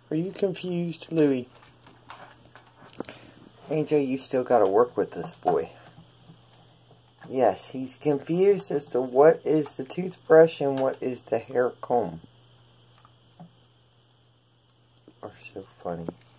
Are you confused, Louie? Angel, you still got to work with this boy. Yes, he's confused as to what is the toothbrush and what is the hair comb. Are so funny.